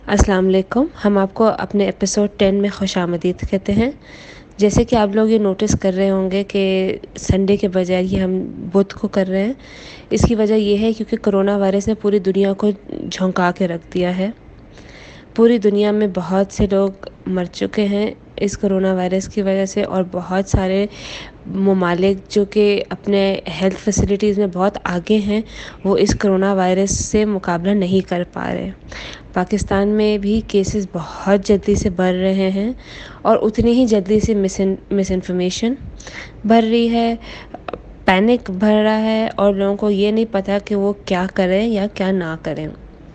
अस्सलाम वालेकुम। हम आपको अपने एपिसोड 10 में खुशामदीद कहते हैं। जैसे कि आप लोग ये नोटिस कर रहे होंगे कि संडे के बजाय ये हम बुध को कर रहे हैं। इसकी वजह ये है क्योंकि कोरोना वायरस ने पूरी दुनिया को झोंका के रख दिया है। पूरी दुनिया में बहुत से लोग मर चुके हैं इस कोरोना वायरस की वजह से, और बहुत सारे ममालिक जो कि अपने हेल्थ फैसिलिटीज़ में बहुत आगे हैं, वो इस कोरोना वायरस से मुकाबला नहीं कर पा रहे। पाकिस्तान में भी केसेस बहुत जल्दी से बढ़ रहे हैं और उतनी ही जल्दी से मिस इन्फॉर्मेशन बढ़ रही है, पैनिक बढ़ रहा है, और लोगों को ये नहीं पता कि वो क्या करें या क्या ना करें।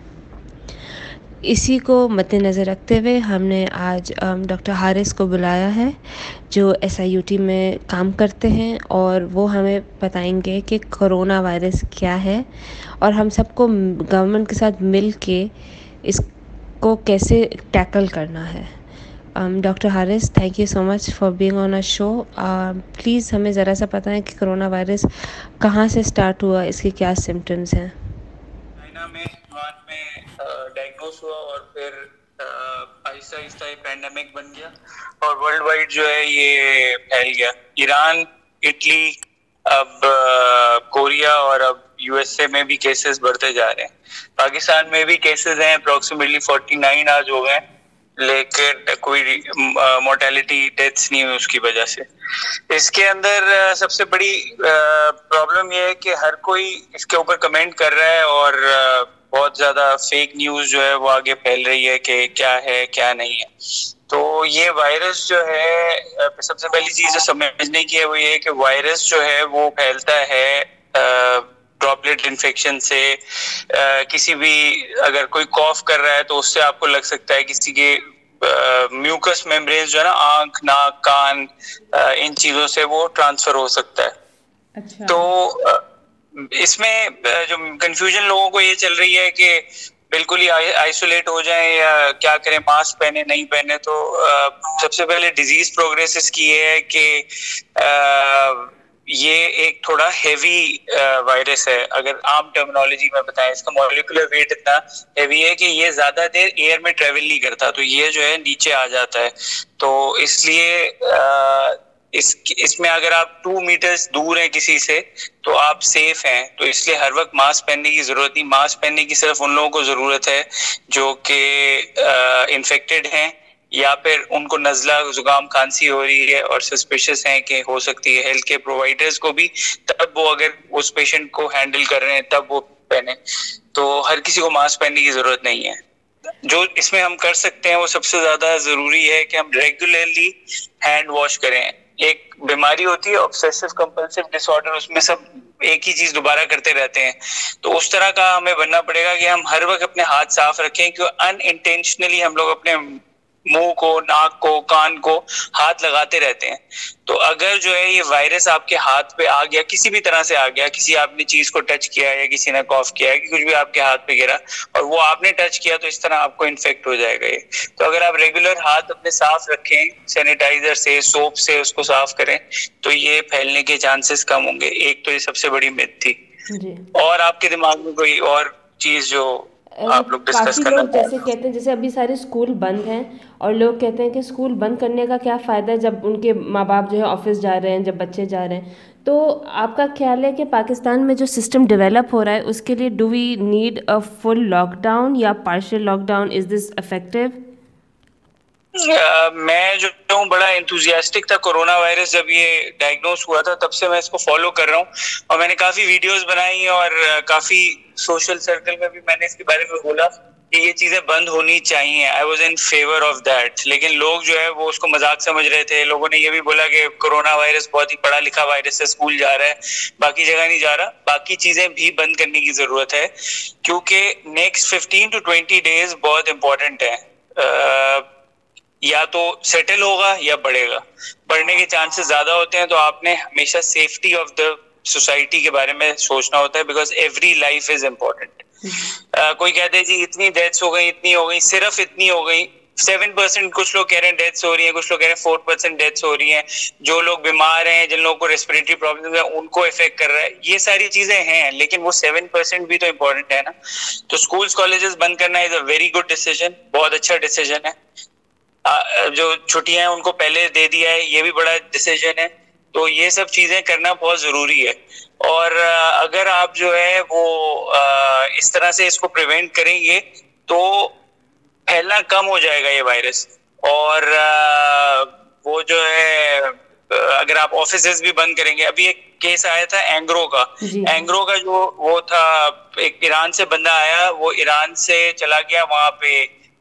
इसी को मद्देनज़र रखते हुए हमने आज डॉक्टर हारिस को बुलाया है, जो SIUT में काम करते हैं, और वो हमें बताएंगे कि कोरोना वायरस क्या है और हम सबको गवर्नमेंट के साथ मिल के इसको कैसे टैकल करना है। Doctor Haris, thank you so much for being on a show. Please हमें ज़रा सा पता है कि कोरोना वायरस कहाँ से स्टार्ट हुआ, इसके क्या सिम्टम्स हैं। चाइना में वुहान में डायग्नोस हुआ और फिर आहिस्ता आहिस्ता ये पैंडेमिक बन गया और वर्ल्ड वाइड जो है ये फैल गया। ईरान, इटली, अब कोरिया और अब USA में भी केसेस बढ़ते जा रहे हैं। पाकिस्तान में भी केसेस हैं, अप्रोक्सीमेटली 49 आज हो गए, लेकिन कोई मोर्टेलिटी डेथ्स नहीं हुई उसकी वजह से। इसके अंदर सबसे बड़ी प्रॉब्लम यह है कि हर कोई इसके ऊपर कमेंट कर रहा है और बहुत ज्यादा फेक न्यूज जो है वो आगे फैल रही है कि क्या है क्या नहीं है। तो ये वायरस जो है, सबसे पहली चीज जो समझने की है वो ये है कि वायरस जो है वो फैलता है ड्रॉपलेट इन्फेक्शन से। किसी भी अगर कोई कॉफ कर रहा है तो उससे आपको लग सकता है, किसी के म्यूकस मेम्ब्रेन जो है ना, आंख, नाक, कान, इन चीजों से वो ट्रांसफर हो सकता है। अच्छा। तो इसमें जो कंफ्यूजन लोगों को ये चल रही है कि बिल्कुल ही आइसोलेट हो जाएं या क्या करें, मास्क पहने नहीं पहने। तो सबसे पहले डिजीज प्रोग्रेसिस की ये है कि ये एक थोड़ा हेवी वायरस है। अगर आम टर्मिनोलॉजी में बताएं, इसका मॉलिक्यूलर वेट इतना हेवी है कि ये ज्यादा देर एयर में ट्रेवल नहीं करता, तो ये जो है नीचे आ जाता है। तो इसलिए इसमें अगर आप 2 मीटर्स दूर हैं किसी से तो आप सेफ हैं। तो इसलिए हर वक्त मास्क पहनने की जरूरत नहीं। मास्क पहनने की सिर्फ उन लोगों को जरूरत है जो कि इन्फेक्टेड हैं या फिर उनको नजला, जुकाम, खांसी हो रही है और सस्पिशियस हैं कि हो सकती है। हेल्थ केयर प्रोवाइडर्स को भी तब वो अगर उस पेशेंट को हैंडल कर रहे हैं तब वो पहने। तो हर किसी को मास्क पहनने की जरूरत नहीं है। जो इसमें हम कर सकते हैं वो सबसे ज्यादा जरूरी है कि हम रेगुलरली हैंड वॉश करें। एक बीमारी होती है ऑब्सेसिव कंपल्सिव डिसऑर्डर, उसमें सब एक ही चीज दोबारा करते रहते हैं। तो उस तरह का हमें बनना पड़ेगा कि हम हर वक्त अपने हाथ साफ रखें, क्योंकि अनइंटेंशनली हम लोग अपने मुंह को, नाक को, कान को हाथ लगाते रहते हैं। तो अगर जो है ये वायरस आपके हाथ पे आ गया, किसी भी तरह से आ गया, किसी आपने चीज को टच किया या किसी ने कॉफ किया है कि कुछ भी आपके हाथ पे गिरा और वो आपने टच किया, तो इस तरह आपको इन्फेक्ट हो जाएगा ये। तो अगर आप रेगुलर हाथ अपने साफ रखें, सैनिटाइजर से, सोप से उसको साफ करें, तो ये फैलने के चांसेस कम होंगे। एक तो ये सबसे बड़ी मिथ थी। जी। और आपके दिमाग में कोई और चीज जो आप लोग डिस्कस काफ़ी करना लोग जैसे चाहते कहते हैं, जैसे अभी सारे स्कूल बंद हैं, और लोग कहते हैं कि स्कूल बंद करने का क्या फ़ायदा है जब उनके माँ बाप जो है ऑफिस जा रहे हैं, जब बच्चे जा रहे हैं। तो आपका ख्याल है कि पाकिस्तान में जो सिस्टम डेवलप हो रहा है उसके लिए do we need a full lockdown या partial lockdown? Is this effective? मैं जो हूँ बड़ा इंथुजियास्टिक था कोरोना वायरस जब ये डायग्नोस हुआ था, तब से मैं इसको फॉलो कर रहा हूँ और मैंने काफी वीडियोस बनाई और काफी सोशल सर्कल में भी मैंने इसके बारे में बोला कि ये चीजें बंद होनी चाहिए। I was in favour of that. लेकिन लोग जो है वो उसको मजाक समझ रहे थे। लोगों ने ये भी बोला कि कोरोना वायरस बहुत ही पढ़ा लिखा वायरस है, स्कूल जा रहा है, बाकी जगह नहीं जा रहा। बाकी चीजें भी बंद करने की जरूरत है, क्योंकि नेक्स्ट 15 to 20 डेज बहुत इंपॉर्टेंट है। या तो सेटल होगा या बढ़ेगा। बढ़ने के चांसेस ज्यादा होते हैं, तो आपने हमेशा सेफ्टी ऑफ द सोसाइटी के बारे में सोचना होता है, because every life is important. कोई कहते हैं जी इतनी डेथ्स हो गई, इतनी हो गई, सिर्फ इतनी हो गई, 7% कुछ लोग कह रहे हैं डेथ्स हो रही है, कुछ लोग कह रहे हैं 4% डेथ्स हो रही हैं, जो लोग बीमार हैं, जिन लोगों को रेस्पिरेटरी प्रॉब्लम है उनको इफेक्ट कर रहा है, ये सारी चीजें हैं, लेकिन वो 7% भी तो इम्पोर्टेंट है ना। तो स्कूल्स कॉलेजेस बंद करना is a very good decision, बहुत अच्छा डिसीजन है। जो छुट्टियां हैं उनको पहले दे दिया है, ये भी बड़ा डिसीजन है। तो ये सब चीजें करना बहुत जरूरी है। और अगर आप जो है वो इस तरह से इसको प्रिवेंट करेंगे तो फैलना कम हो जाएगा ये वायरस। और वो जो है अगर आप ऑफिसेज भी बंद करेंगे, अभी एक केस आया था एंग्रो का। जी। एंग्रो का जो वो था, एक ईरान से बंदा आया, वो ईरान से चला गया वहां पे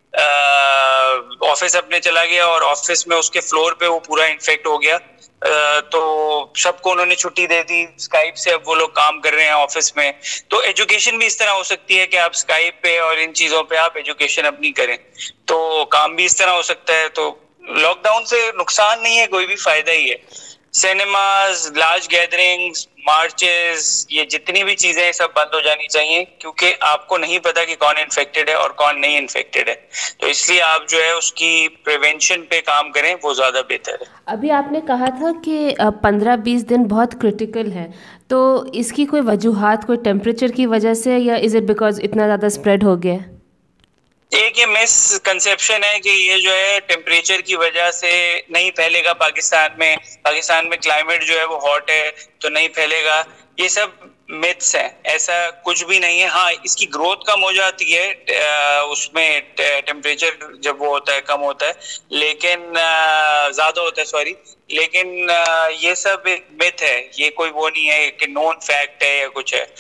ऑफिस अपने चला गया, और ऑफिस में उसके फ्लोर पे वो पूरा इन्फेक्ट हो गया। तो सबको उन्होंने छुट्टी दे दी, स्काइप से अब वो लोग काम कर रहे हैं ऑफिस में। तो एजुकेशन भी इस तरह हो सकती है कि आप स्काइप पे और इन चीजों पे आप एजुकेशन अपनी करें, तो काम भी इस तरह हो सकता है। तो लॉकडाउन से नुकसान नहीं है, कोई भी फायदा ही है। सिनेमाज, लार्ज गैदरिंग्स, मार्चेस, ये जितनी भी चीजें हैं सब बंद हो जानी चाहिए, क्योंकि आपको नहीं पता कि कौन इन्फेक्टेड है और कौन नहीं इन्फेक्टेड है। तो इसलिए आप जो है उसकी प्रिवेंशन पे काम करें, वो ज्यादा बेहतर है। अभी आपने कहा था कि 15-20 दिन बहुत क्रिटिकल है, तो इसकी कोई वजूहात, कोई टेम्परेचर की वजह से, या इज़ इट बिकॉज इतना ज़्यादा स्प्रेड हो गया है? एक ये मिसकंसेप्शन है कि ये जो है टेम्परेचर की वजह से नहीं फैलेगा पाकिस्तान में, पाकिस्तान में क्लाइमेट जो है वो हॉट है तो नहीं फैलेगा। ये सब मिथ्स हैं, ऐसा कुछ भी नहीं है। हाँ, इसकी ग्रोथ कम हो जाती है, उसमें टेम्परेचर जब वो होता है कम होता है, लेकिन ज्यादा होता है, सॉरी। लेकिन ये सब एक मिथ है, ये कोई वो नहीं है कि नोन फैक्ट है या कुछ है।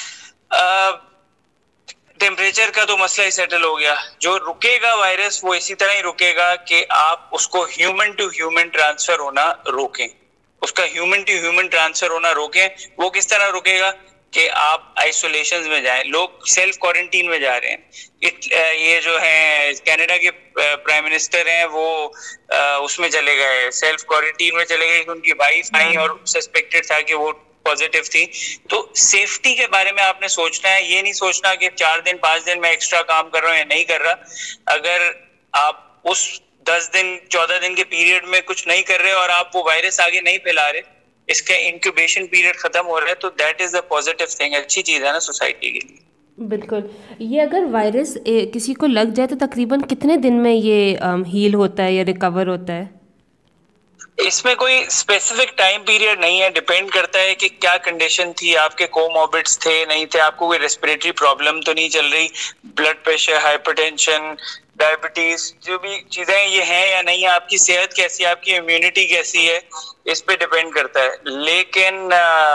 टेम्परेचर का तो मसला ही सेटल हो गया। जो रुकेगा वायरस वो इसी तरह ही रुकेगा कि आप उसको ह्यूमन टू ह्यूमन ट्रांसफर होना रोकें, उसका ह्यूमन टू ह्यूमन ट्रांसफर होना रोकें। वो किस तरह रुकेगा कि आप आइसोलेशन में जाएं। लोग सेल्फ क्वारंटीन में जा रहे हैं। ये जो है कनाडा के प्राइम मिनिस्टर हैं, वो उसमें चले गए, सेल्फ क्वारंटीन में चले गए। उनकी वाइफ आई और सस्पेक्टेड था कि वो पॉजिटिव थी। तो सेफ्टी के बारे में आपने सोचना है, ये नहीं सोचना कि 4 दिन 5 दिन मैं एक्स्ट्रा काम कर रहा हूँ या नहीं कर रहा। अगर आप उस 10 दिन 14 दिन के पीरियड में कुछ नहीं कर रहे और आप वो वायरस आगे नहीं फैला रहे, इसका इंक्यूबेशन पीरियड खत्म हो रहा है, तो that is a positive thing, अच्छी चीज है ना सोसाइटी के लिए। बिल्कुल। ये अगर वायरस किसी को लग जाए तो तकरीबन कितने दिन में ये हील होता है या रिकवर होता है? इसमें कोई स्पेसिफिक टाइम पीरियड नहीं है, डिपेंड करता है कि क्या कंडीशन थी, आपके कोमॉर्बिड्स थे नहीं थे, आपको कोई रेस्पिरेटरी प्रॉब्लम तो नहीं चल रही, ब्लड प्रेशर, हाइपरटेंशन, डायबिटीज, जो भी चीजें ये हैं या नहीं है, आपकी सेहत कैसी है, आपकी इम्यूनिटी कैसी है, इस पे डिपेंड करता है। लेकिन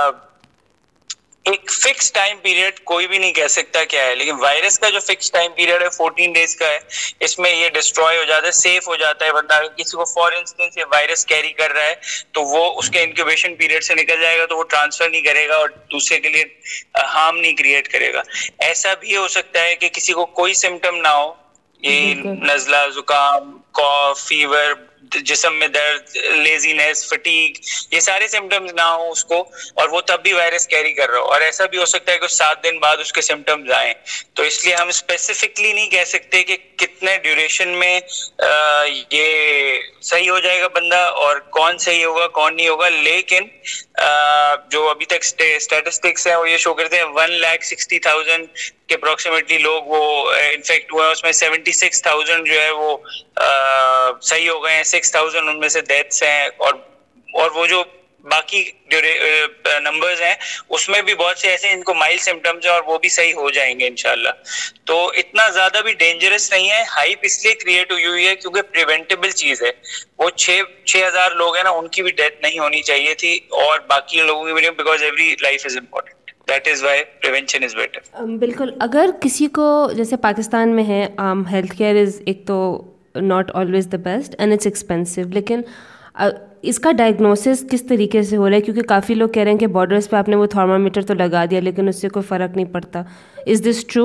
एक फिक्स टाइम पीरियड कोई भी नहीं कह सकता क्या है, लेकिन वायरस का जो फिक्स टाइम पीरियड है 14 डेज का है। इसमें ये डिस्ट्रॉय हो जाता है, सेफ हो जाता है बंदा। किसी को फॉर इंस्टेंस ये वायरस कैरी कर रहा है तो वो उसके इंक्यूबेशन पीरियड से निकल जाएगा, तो वो ट्रांसफर नहीं करेगा और दूसरे के लिए हार्म नहीं क्रिएट करेगा। ऐसा भी हो सकता है कि किसी को कोई सिम्टम ना हो, ये नजला, जुकाम, कॉफ, फीवर, जिस्म में दर्द, लेजीनेस, फटीग, ये सारे सिम्टम्स ना हो उसको, और वो तब भी वायरस कैरी कर रहा हो। और ऐसा भी हो सकता है कि 7 दिन बाद उसके सिम्टम्स आए। तो इसलिए हम स्पेसिफिकली नहीं कह सकते कि कितने ड्यूरेशन में ये सही हो जाएगा बंदा और कौन सही होगा कौन नहीं होगा। लेकिन जो अभी तक स्टैटिस्टिक्स है वो ये शो करते हैं 1,60,000 के अप्रोक्सीमेटली लोग वो इन्फेक्ट हुआ है, उसमें 76,000 जो है वो सही हो गए हैं, 6,000 उनमें से डेथ्स हैं। और वो जो बाकी नंबर्स हैं उसमें भी बहुत से ऐसे इनको माइल्ड सिम्टम्स है और वो भी सही हो जाएंगे इंशाल्लाह। तो इतना ज्यादा भी डेंजरस नहीं है। हाइप इसलिए क्रिएट हुई है क्योंकि प्रिवेंटेबल चीज है। वो 6,000 लोग हैं ना, उनकी भी डेथ नहीं होनी चाहिए थी और बाकी लोगों की भी, because every life is important. That is why prevention is better. बिल्कुल। अगर किसी को, जैसे पाकिस्तान में है, हेल्थ केयर इज़ एक तो not always the best and it's expensive, लेकिन इसका डायग्नोसिस किस तरीके से हो रहा है? क्योंकि काफ़ी लोग कह रहे हैं कि बॉर्डर्स पे आपने वो थर्मामीटर तो लगा दिया लेकिन उससे कोई फ़र्क नहीं पड़ता। Is this true?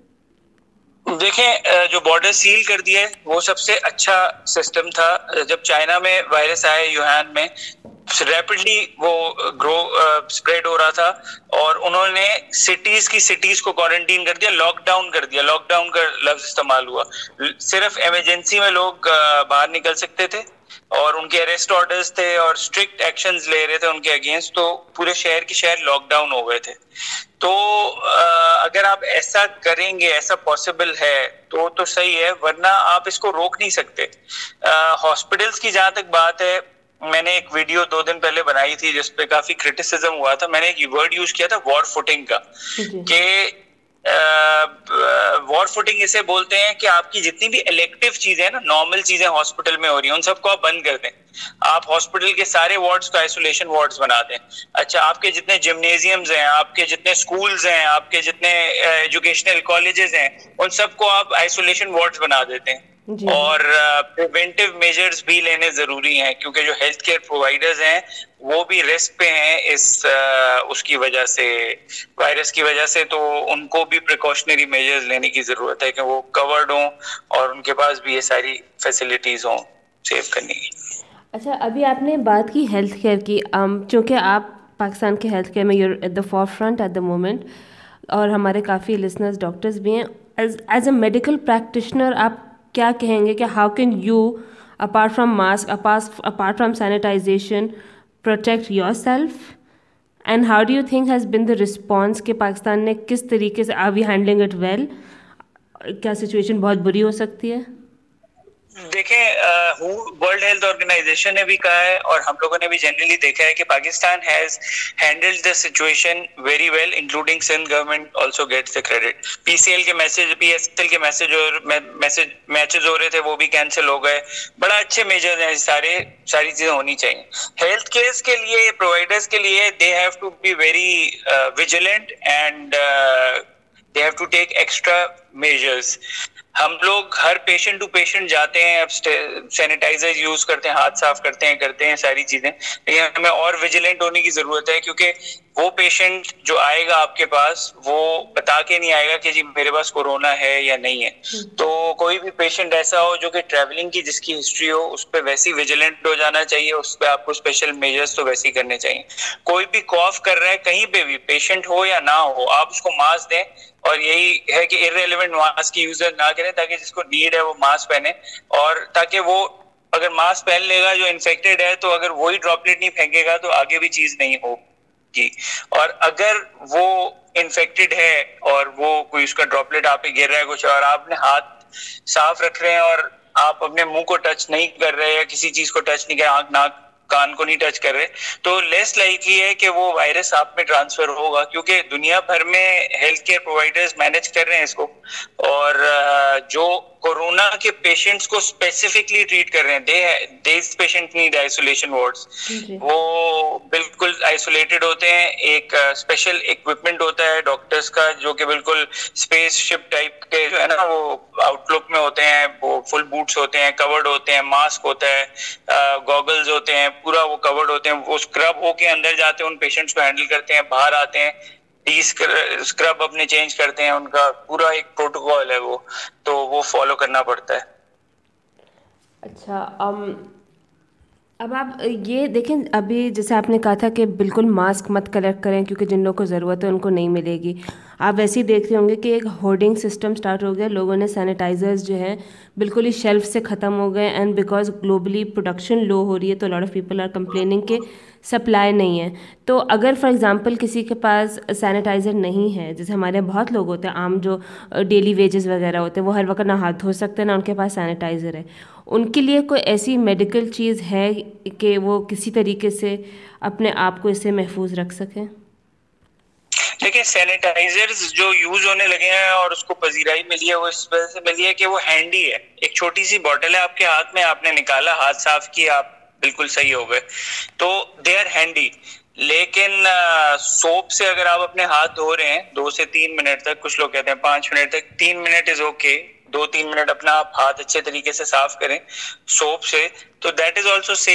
देखें, जो बॉर्डर सील कर दिया है वो सबसे अच्छा सिस्टम था। जब चाइना में वायरस आया यूहान में, रैपिडली वो ग्रो स्प्रेड हो रहा था, और उन्होंने सिटीज को क्वारंटीन कर दिया, लॉकडाउन कर दिया। लॉकडाउन का लफ्ज इस्तेमाल हुआ। सिर्फ इमरजेंसी में लोग बाहर निकल सकते थे, और उनके अरेस्ट ऑर्डर्स थे और स्ट्रिक्ट एक्शंस ले रहे थे उनके अगेंस्ट, तो पूरे शहर के शहर लॉकडाउन हो गए थे। तो अगर आप ऐसा करेंगे, ऐसा पॉसिबल है तो सही है, वरना आप इसको रोक नहीं सकते। हॉस्पिटल्स की जहां तक बात है, मैंने एक वीडियो 2 दिन पहले बनाई थी जिसपे काफी क्रिटिसिज्म हुआ था। मैंने एक वर्ड यूज किया था, वॉर फुटिंग का, कि वॉर फुटिंग इसे बोलते हैं कि आपकी जितनी भी इलेक्टिव चीजें हैं ना, नॉर्मल चीजें हॉस्पिटल में हो रही हैं, उन सबको आप बंद कर दें। आप हॉस्पिटल के सारे वार्ड्स को आइसोलेशन वार्ड्स बना दें। अच्छा, आपके जितने जिम्नेजियम्स हैं, आपके जितने स्कूल्स हैं, आपके जितने एजुकेशनल कॉलेजेस हैं, उन सबको आप आइसोलेशन वार्ड्स बना देते हैं। और प्रिवेंटिव मेजर्स भी लेने जरूरी हैं, क्योंकि जो हेल्थ केयर प्रोवाइडर्स हैं वो भी रिस्क पे हैं इस उसकी वजह से, वायरस की वजह से। तो उनको भी प्रिकॉशनरी मेजर्स लेने की जरूरत है कि वो कवर्ड हों और उनके पास भी ये सारी फैसिलिटीज हों सेव करने की। अच्छा, अभी आपने बात की हेल्थ केयर की, चूँकि आप पाकिस्तान के हेल्थ केयर में you're at the forefront at the moment, और हमारे काफ़ी लिसनर्स डॉक्टर्स भी हैं। एज अ मेडिकल प्रैक्टिशनर आप क्या कहेंगे कि how can you, apart from mask, apart from sanitization, protect yourself, and how do you think has been the response कि पाकिस्तान ने किस तरीके से, are we handling it well? क्या सिचुएशन बहुत बुरी हो सकती है? देखें, वर्ल्ड हेल्थ ऑर्गेनाइजेशन ने भी कहा है और हम लोगों ने भी जनरली देखा है कि Pakistan has handled the situation very well, including Sindh government also gets the credit. PCL के मैसेज, पीएसएल के मैसेज और मैचेस हो रहे थे, वो भी कैंसिल हो गए। बड़ा अच्छे मेजर्स हैं, सारी चीजें होनी चाहिए। हेल्थ केयर के लिए, प्रोवाइडर्स के लिए, they have to be very vigilant and they have to take extra measures. हम लोग हर पेशेंट टू पेशेंट जाते हैं, अब सैनिटाइजर यूज करते हैं, हाथ साफ करते हैं सारी चीजें, लेकिन हमें और विजिलेंट होने की जरूरत है, क्योंकि वो पेशेंट जो आएगा आपके पास, वो बता के नहीं आएगा कि जी मेरे पास कोरोना है या नहीं है। तो कोई भी पेशेंट ऐसा हो जो कि ट्रैवलिंग की जिसकी हिस्ट्री हो, उस पर वैसे ही विजिलेंट हो जाना चाहिए, उस पर आपको स्पेशल मेजर्स तो वैसे ही करने चाहिए। कोई भी कॉफ कर रहा है कहीं पे भी, पेशेंट हो या ना हो, आप उसको मास्क दें, और यही है कि इररेलेवेंट मास्क की यूज ना करें, ताकि जिसको नीड है वो मास्क पहने, और ताकि वो अगर मास्क पहन लेगा जो इन्फेक्टेड है, तो अगर वही ड्रॉपलेट नहीं फेंकेगा तो आगे भी चीज नहीं होगी। और अगर वो इन्फेक्टेड है और वो कोई उसका ड्रॉपलेट आप पे गिर रहा है कुछ, और आपने हाथ साफ रख रहे हैं और आप अपने मुंह को टच नहीं कर रहे या किसी चीज को टच नहीं कर, आंख नाक कान को नहीं टच कर रहे, तो लेस लाइकली है कि वो वायरस आप में ट्रांसफर होगा, क्योंकि दुनिया भर में हेल्थ केयर प्रोवाइडर्स मैनेज कर रहे हैं इसको। और जो कोरोना के पेशेंट्स को स्पेसिफिकली ट्रीट कर रहे हैं, they patient need isolation wards, वो बिल्कुल आइसोलेटेड होते हैं। एक स्पेशल इक्विपमेंट होता है डॉक्टर्स का, जो कि बिल्कुल स्पेसशिप टाइप के जो है ना, वो आउटलुक में होते हैं, वो फुल बूट्स होते हैं, कवर्ड होते हैं, मास्क होता है, गॉगल्स होते हैं, पूरा वो कवर्ड होते हैं। वो स्क्रब होके अंदर जाते हैं, उन पेशेंट्स को हैंडल करते हैं, बाहर आते हैं, स्क्रब अपने चेंज करते हैं, उनका पूरा एक प्रोटोकॉल है वो, तो वो फॉलो करना पड़ता है। अच्छा, अब आप ये देखें, अभी जैसे आपने कहा था कि बिल्कुल मास्क मत कलेक्ट करें क्योंकि जिन लोगों को ज़रूरत है उनको नहीं मिलेगी। आप वैसे ही देख रहे होंगे कि एक होर्डिंग सिस्टम स्टार्ट हो गया, लोगों ने सैनिटाइजर्स जो हैं बिल्कुल ही शेल्फ से ख़त्म हो गए, and because globally production low हो रही है तो lot of people are complaining कि सप्लाई नहीं है। तो अगर फॉर एग्जांपल किसी के पास सैनिटाइज़र नहीं है, जैसे हमारे यहाँ बहुत लोग होते हैं आम जो डेली वेजेस वगैरह होते हैं, वो हर वक्त ना हाथ धो सकते हैं ना उनके पास सैनिटाइज़र है, उनके लिए कोई ऐसी मेडिकल चीज़ है कि वो किसी तरीके से अपने आप को इससे महफूज रख सकें? देखिए, सैनिटाइजर्स जो यूज होने लगे हैं और उसको पजीराई मिली है, वो इस वजह से मिली है कि वो हैंडी है। एक छोटी सी बॉटल है आपके हाथ में, आपने निकाला, हाथ साफ किया, आप बिल्कुल सही हो गए, तो दे आर हैंडी। लेकिन सोप से अगर आप अपने हाथ धो रहे हैं 2 से 3 मिनट तक, कुछ लोग कहते हैं 5 मिनट तक, 3 मिनट इज ओके, 2-3 मिनट अपना आप हाथ अच्छे तरीके से साफ करें सोप से, तो दैट इज ऑल्सो सेफ।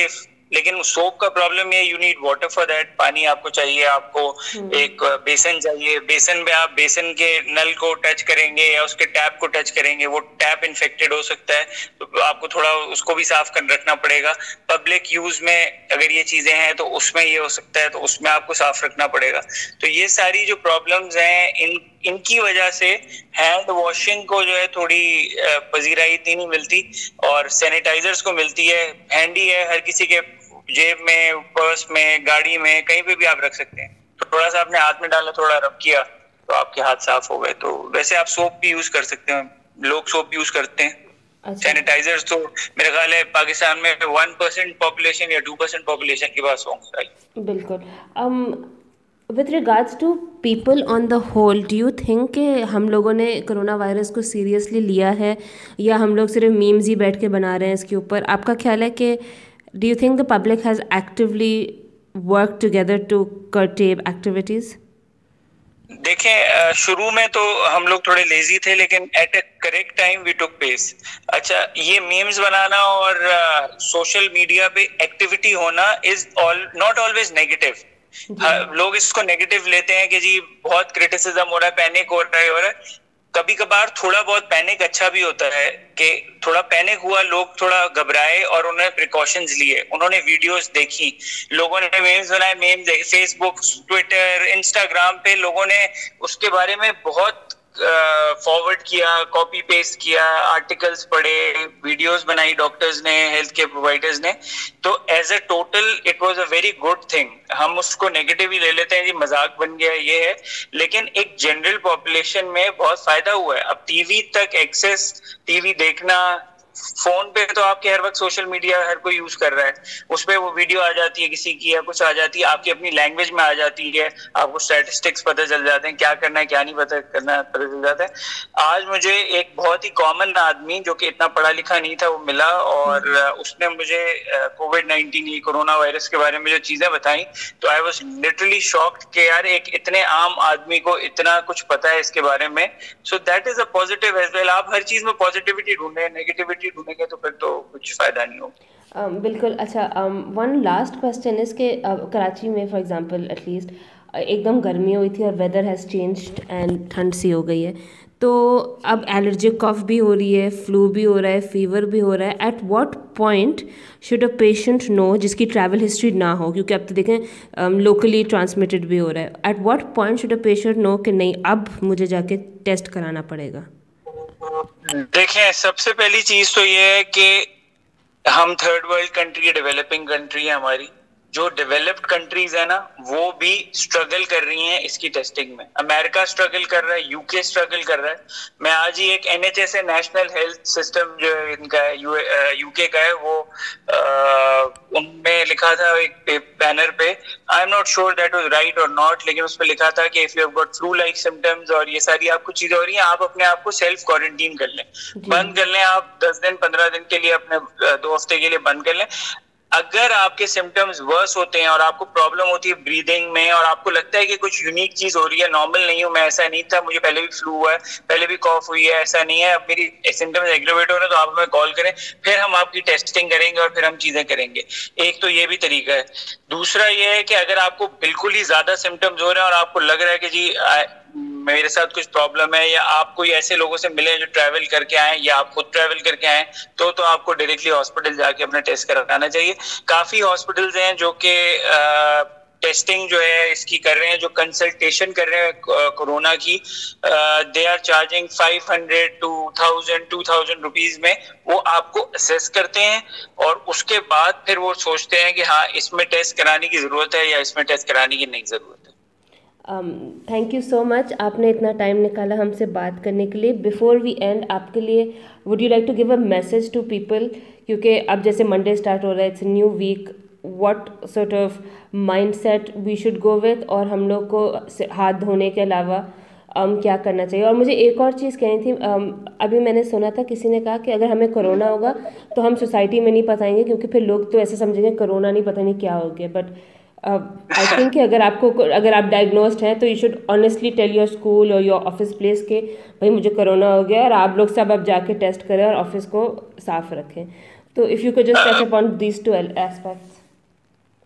लेकिन सोप का प्रॉब्लम है, you need water for that, पानी आपको चाहिए, आपको एक बेसन चाहिए, बेसन में आप बेसन के नल को टच करेंगे या उसके टैप को टच करेंगे, वो टैप इन्फेक्टेड हो सकता है, तो आपको थोड़ा उसको भी साफ कर रखना पड़ेगा। पब्लिक यूज में अगर ये चीजें हैं तो उसमें ये हो सकता है, तो उसमें आपको साफ रखना पड़ेगा। तो ये सारी जो प्रॉब्लम्स हैं, इनकी वजह से हैंड वॉशिंग को जो है थोड़ी पजीराई इतनी नहीं मिलती, और सैनिटाइजर्स को मिलती है, हैंडी है, हर किसी के जेब में, पर्स में, गाड़ी में, कहीं पे भी आप रख सकते हैं। तो थोड़ा सा आपने हाथ में डाला, थोड़ा रब किया, तो आपके हाथ साफ हो गए। तो वैसे आप सोप भी यूज कर सकते हैं, लोग सोप यूज करते हैं। अच्छा। सैनिटाइजर्स तो मेरे ख्याल है पाकिस्तान में 1% पॉपुलेशन या 2% पॉपुलेशन के पास होंगे। बिल्कुल। With regards to people on the whole, do you think कि हम लोगों ने कोरोना वायरस को सीरियसली लिया है, या हम लोग सिर्फ मीम्स ही बैठ के बना रहे हैं इसके ऊपर? आपका ख्याल है कि do you think the public has actively work together to curtail activities? देखें, शुरू में तो हम लोग थोड़े लेजी थे, लेकिन at a correct time we took pace. अच्छा, ये मीम्स बनाना और सोशल मीडिया पे एक्टिविटी होना इज नॉट ऑलवेज नेगेटिव। लोग इसको नेगेटिव लेते हैं कि जी बहुत क्रिटिसिज्म हो रहा है, पैनिक हो रहा है। कभी कभार थोड़ा बहुत पैनिक अच्छा भी होता है, कि थोड़ा पैनिक हुआ, लोग थोड़ा घबराए और उन्होंने प्रिकॉशंस लिए, उन्होंने वीडियोस देखी, लोगों ने मीम्स बनाए, मीम्स देखे, फेसबुक, ट्विटर, इंस्टाग्राम पे लोगों ने उसके बारे में बहुत फॉरवर्ड किया, कॉपी पेस्ट किया, आर्टिकल्स पढ़े, वीडियोस बनाई डॉक्टर्स ने, हेल्थ केयर प्रोवाइडर्स ने। तो as a total it was a very good thing. हम उसको नेगेटिव ही ले लेते हैं, जी मजाक बन गया, ये है, लेकिन एक जनरल पॉपुलेशन में बहुत फायदा हुआ है। अब टीवी तक एक्सेस, टीवी देखना, फोन पे तो आपके हर वक्त सोशल मीडिया हर कोई यूज कर रहा है, उस पर वो वीडियो आ जाती है किसी की, या कुछ आ जाती है आपकी अपनी लैंग्वेज में आ जाती है, आपको स्टैटिस्टिक्स पता चल जाते हैं, क्या करना है क्या नहीं पता करना है पता चल जाता है। आज मुझे एक बहुत ही कॉमन आदमी जो कि इतना पढ़ा लिखा नहीं था वो मिला, और उसने मुझे कोविड-19 ये कोरोना वायरस के बारे में जो चीजें बताई, तो आई वाज लिटरली शॉक्ड कि यार एक इतने आम आदमी को इतना कुछ पता है इसके बारे में। So that is a positive as well. आप हर चीज में पॉजिटिविटी ढूंढे, नेगेटिविटी ढूंढेंगे तो फिर तो कुछ फायदा नहीं होगा। बिल्कुल। अच्छा, वन लास्ट क्वेश्चन इज के कराची में फॉर एग्जांपल एटलीस्ट एकदम गर्मी हुई थी और वेदर हैज़ चेंज्ड एंड ठंड सी हो गई है, तो अब एलर्जिक कफ भी हो रही है, फ्लू भी हो रहा है, फीवर भी हो रहा है। At what point should a patient know, जिसकी ट्रैवल हिस्ट्री ना हो, क्योंकि अब तो देखें लोकली ट्रांसमिटेड भी हो रहा है, at what point should a patient know कि नहीं अब मुझे जाके टेस्ट कराना पड़ेगा? देखें, सबसे पहली चीज तो ये है कि हम third world country, developing country है हमारी। जो डेवलप्ड कंट्रीज है ना, वो भी स्ट्रगल कर रही हैं इसकी टेस्टिंग में। अमेरिका स्ट्रगल कर रहा है, यूके स्ट्रगल कर रहा है। मैं आज ही एक एनएचएस है, नेशनल हेल्थ सिस्टम जो इनका है, यूके का है, वो उनमें लिखा था एक बैनर पे, I am not sure that was right और नॉट, लेकिन उस पर लिखा था कि if you have got flu like symptoms और ये सारी आपको चीजें हो रही हैं, आप अपने आप को सेल्फ क्वारंटीन कर लें, बंद कर लें, आप 10 दिन 15 दिन के लिए, अपने 2 हफ्ते के लिए बंद कर लें। अगर आपके सिम्टम्स वर्स होते हैं और आपको प्रॉब्लम होती है ब्रीदिंग में, और आपको लगता है कि कुछ यूनिक चीज हो रही है, नॉर्मल नहीं हूं मैं, ऐसा नहीं था, मुझे पहले भी फ्लू हुआ है, पहले भी कॉफ हुई है, ऐसा नहीं है, अब मेरी सिम्टम्स एग्रेवेट हो रहे हैं, तो आप हमें कॉल करें, फिर हम आपकी टेस्टिंग करेंगे और फिर हम चीजें करेंगे। एक तो ये भी तरीका है। दूसरा ये है कि अगर आपको बिल्कुल ही ज्यादा सिम्टम्स हो रहे हैं और आपको लग रहा है कि जी मेरे साथ कुछ प्रॉब्लम है, या आप कोई ऐसे लोगों से मिले जो ट्रैवल करके आए, या आप खुद ट्रैवल करके आए, तो आपको डायरेक्टली हॉस्पिटल जाके अपना टेस्ट कराना चाहिए। काफी हॉस्पिटल्स हैं जो कि टेस्टिंग जो है इसकी कर रहे हैं, जो कंसल्टेशन कर रहे हैं कोरोना की, they are charging 500 to 1000 rupees में, वो आपको असेस करते हैं और उसके बाद फिर वो सोचते हैं कि हाँ इसमें टेस्ट कराने की जरूरत है या इसमें टेस्ट कराने की नहीं जरूरत है। थैंक यू सो मच, आपने इतना टाइम निकाला हमसे बात करने के लिए। बिफोर वी एंड, आपके लिए would you like to give a message to people, क्योंकि अब जैसे मंडे स्टार्ट हो रहा है, it's new week, what sort of mindset we should go with, और हम लोग को हाथ धोने के अलावा क्या करना चाहिए? और मुझे एक और चीज़ कहनी थी, अभी मैंने सुना था किसी ने कहा कि अगर हमें कोरोना होगा तो हम सोसाइटी में नहीं बताएंगे, क्योंकि फिर लोग तो ऐसे समझेंगे कोरोना नहीं, पता नहीं क्या हो गया। बट आई थिंक अगर आप डायग्नोस्ड हैं तो you should honestly tell your school और योर ऑफिस प्लेस के भाई मुझे कोरोना हो गया, और आप लोग सब अब जाके टेस्ट करें और ऑफिस को साफ रखें। तो if you could just touch upon these two aspects.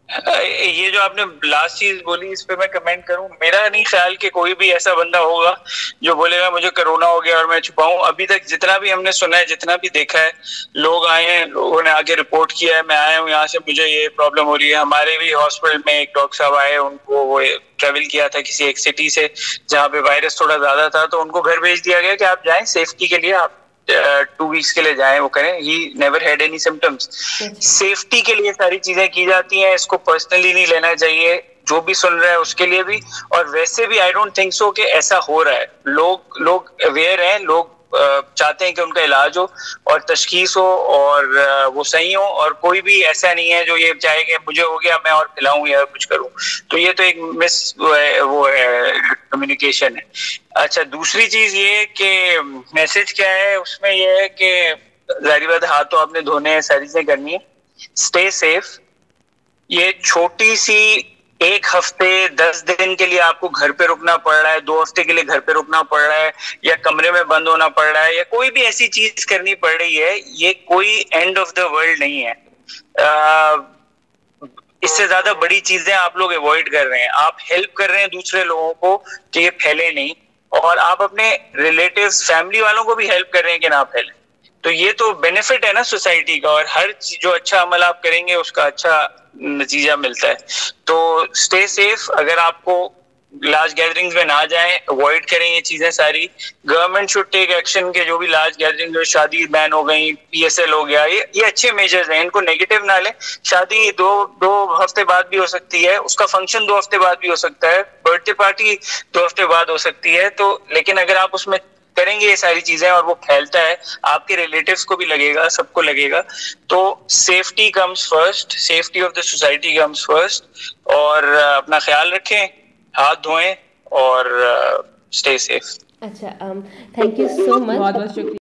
ये जो आपने लास्ट चीज बोली इस पे मैं कमेंट करूं, मेरा नहीं ख्याल कि कोई भी ऐसा बंदा होगा जो बोलेगा मुझे कोरोना हो गया और मैं छुपाऊं। अभी तक जितना भी हमने सुना है, जितना भी देखा है, लोग आए हैं, लोगों ने आके रिपोर्ट किया है, मैं आया हूँ यहाँ से, मुझे ये प्रॉब्लम हो रही है। हमारे भी हॉस्पिटल में एक डॉक्टर साहब आए, उनको वो ट्रेवल किया था किसी एक सिटी से जहाँ पे वायरस थोड़ा ज्यादा था, तो उनको घर भेज दिया गया कि आप जाएं सेफ्टी के लिए, आप 2 वीक्स के लिए जाएं, वो करें। He never had any symptoms. Safety के लिए सारी चीजें की जाती हैं, इसको पर्सनली नहीं लेना चाहिए, जो भी सुन रहा है उसके लिए भी। और वैसे भी आई डोंट थिंक सो कि ऐसा हो रहा है। लोग लोग अवेयर हैं, लोग चाहते हैं कि उनका इलाज हो और तशखीस हो और वो सही हो, और कोई भी ऐसा नहीं है जो ये चाहे कि मुझे हो गया मैं और फैलाऊं या कुछ करूं। तो ये तो एक मिस वो है कम्युनिकेशन है। अच्छा, दूसरी चीज ये कि मैसेज क्या है उसमें, ये है कि जाहिर बात है हाथ तो आपने धोने हैं, सारी चीजें करनी है, स्टे सेफ। ये छोटी सी 1 हफ्ते 10 दिन के लिए आपको घर पे रुकना पड़ रहा है, 2 हफ्ते के लिए घर पे रुकना पड़ रहा है, या कमरे में बंद होना पड़ रहा है, या कोई भी ऐसी चीज करनी पड़ रही है, ये कोई एंड ऑफ द वर्ल्ड नहीं है। इससे ज्यादा बड़ी चीजें आप लोग अवॉइड कर रहे हैं, आप हेल्प कर रहे हैं दूसरे लोगों को कि ये फैले नहीं, और आप अपने रिलेटिव्स फैमिली वालों को भी हेल्प कर रहे हैं कि ना फैले। तो ये तो बेनिफिट है ना सोसाइटी का, और हर जो अच्छा अमल आप करेंगे उसका अच्छा नतीजा मिलता है। तो स्टे सेफ। अगर आपको लार्ज गैदरिंग्स में ना जाएं, अवॉइड करें ये चीजें सारी। गवर्नमेंट शुड टेक एक्शन के जो भी लार्ज गैदरिंग, शादी बैन हो गई, पीएसएल हो गया, ये अच्छे मेजर्स हैं, इनको नेगेटिव ना लें। शादी दो दो हफ्ते बाद भी हो सकती है, उसका फंक्शन 2 हफ्ते बाद भी हो सकता है, बर्थडे पार्टी 2 हफ्ते बाद हो सकती है। तो लेकिन अगर आप उसमें करेंगे ये सारी चीजें और वो फैलता है, आपके रिलेटिव्स को भी लगेगा, सबको लगेगा। तो safety comes first, safety of the society comes first. और अपना ख्याल रखें, हाथ धोएं और स्टे सेफ। अच्छा, थैंक यू सो मच। बहुत बहुत शुक्रिया।